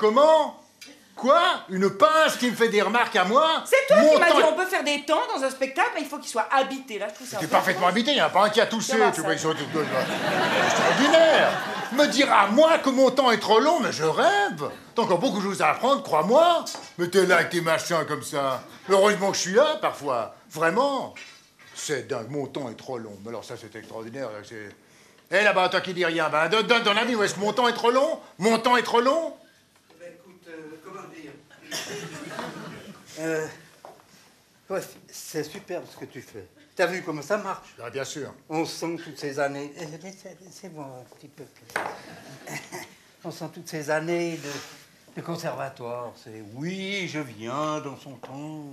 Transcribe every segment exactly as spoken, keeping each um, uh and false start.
Comment? Quoi? Une pince qui me fait des remarques à moi? C'est toi Mon qui m'as temps... dit on peut faire des temps dans un spectacle, mais il faut qu'il soit habité. Là, je trouve ça. C'est parfaitement habité, il n'y en a pas un qui a touché. Comment Tu ça? vois, ils sont tous deux. Extraordinaire! Me dire à moi que mon temps est trop long, mais je rêve! T'as encore beaucoup de choses à apprendre, crois-moi! Mais t'es là avec tes machins comme ça. Heureusement que je suis là, parfois. Vraiment! C'est dingue, mon temps est trop long. Mais alors, ça, c'est extraordinaire. C'est... Hé, là-bas, toi qui dis rien, ben, donne, donne ton avis, où est-ce que mon temps est trop long? Mon temps est trop long? Ben, écoute, euh, comment dire euh, ouais, c'est superbe ce que tu fais. T'as vu comment ça marche? Ah, bien sûr. On sent toutes ces années... Eh, laissez- Laissez-moi un petit peu. On sent toutes ces années de, de conservatoire. C'est oui, je viens dans son temps.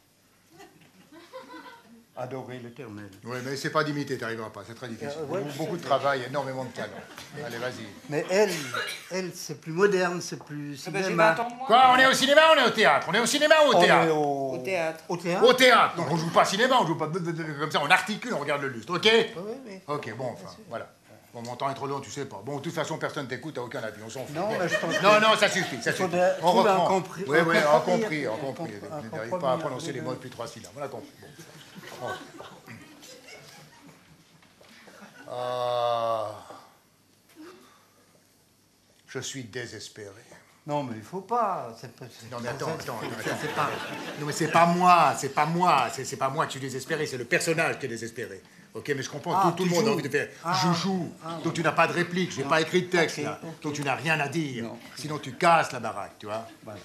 Adorer l'éternel. Oui, mais c'est pas d'imiter, t'arriveras pas, c'est très difficile. Euh, ouais, beaucoup beaucoup de sais. travail, énormément de talent. Allez, vas-y. Mais elle, elle, c'est plus moderne, c'est plus Ah ben, j'ai cinéma. vingt ans de moins. Quoi, on est au cinéma ou on est au théâtre? On est au cinéma ou au On est théâtre? au... Au théâtre. Au théâtre. Au théâtre. Donc on joue pas cinéma, on joue pas comme ça, on articule, on regarde le lustre, ok? Oui, oui, oui. Ok, bon, enfin, voilà. Bon, mon temps est trop long, tu sais pas. Bon, de toute façon, personne t'écoute, t'as aucun avis, on s'en fout. Non, mais je pense que- Non, non, ça suffit, ça Il suffit. faudrait On trouver un reprend. compris- Oui, un oui, un compromis. compris, un Un compris. compr- un Vous n'arrivez compromis pas à entre prononcer les les deux. mots depuis trois syllabes, on a compris. Bon. Ah. Je suis désespéré. Non, mais il faut pas. C'est pas c'est- Non mais attends, c'est- attends, c'est- attends. C'est pas. Non mais c'est pas moi, c'est pas moi, c'est c'est pas moi qui suis désespéré, c'est le personnage qui est désespéré. Ok, mais je comprends, Ah, tout, tout tu le monde a joues. envie de faire Ah. joujou, Ah, donc tu n'as pas de réplique, je n'ai pas écrit de texte Ok, là, ok. donc tu n'as rien à dire, Non. sinon tu casses la baraque, tu vois. Voilà.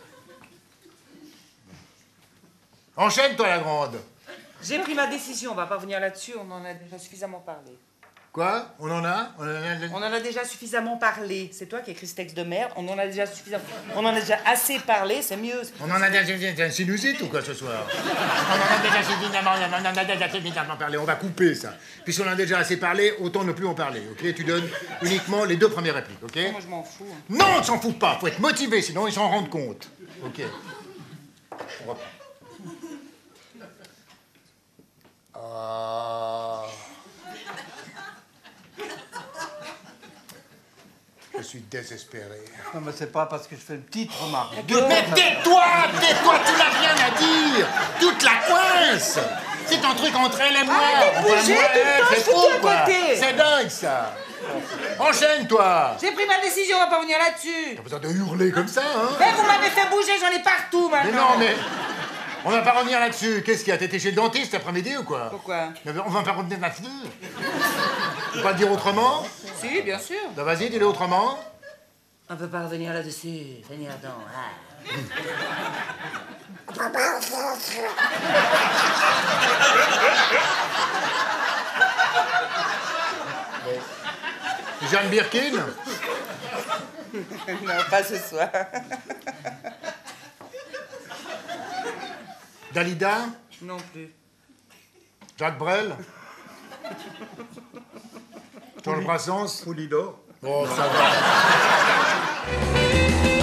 Enchaîne toi la grande. J'ai pris ma décision, on va pas revenir là-dessus, on en a déjà suffisamment parlé. Quoi? On en a? On en a... On en a déjà suffisamment parlé. C'est toi qui as écrit ce texte de merde. On en a déjà suffisamment. On en a déjà assez parlé, c'est mieux. On en a déjà un sinusite ou quoi ce soir? On en a déjà suffisamment, on en a déjà suffisamment parlé, on va couper ça. Puis si on en a déjà assez parlé, autant ne plus en parler, ok? Tu donnes uniquement les deux premières répliques, ok? Moi, je m'en fous. hein. Non, on ne s'en fout pas, faut être motivé, sinon ils s'en rendent compte. Ok. On reprend. Ah. Je suis désespéré. Non, mais c'est pas parce que je fais une petite remarque. Mais tais-toi, tais-toi, tu n'as rien à dire. Toute la coince. C'est un truc entre elle et moi. Arrêtez de bouger moi, tout le elle, temps, c'est je fous fou, tout à quoi. côté. C'est dingue, ça. Enchaîne, toi. J'ai pris ma décision, on va pas revenir là-dessus. T'as besoin de hurler comme ça, hein? Mais vous m'avez fait bouger, j'en ai partout Mais maintenant. non, mais... On va pas revenir là-dessus. Qu'est-ce qu'il y a? T'étais chez le dentiste cet après-midi ou quoi? Pourquoi? Mais on va pas revenir là-dessus. Tu peux pas le dire autrement? Si, bien sûr. Ben vas-y, dis-le autrement. On peut pas revenir là-dessus. Venir dans. Ah. Jeanne Birkin? Non, pas ce soir. Dalida? Non plus. Jacques Brel? Georges Brassens? Poulidor. Oh, ça va.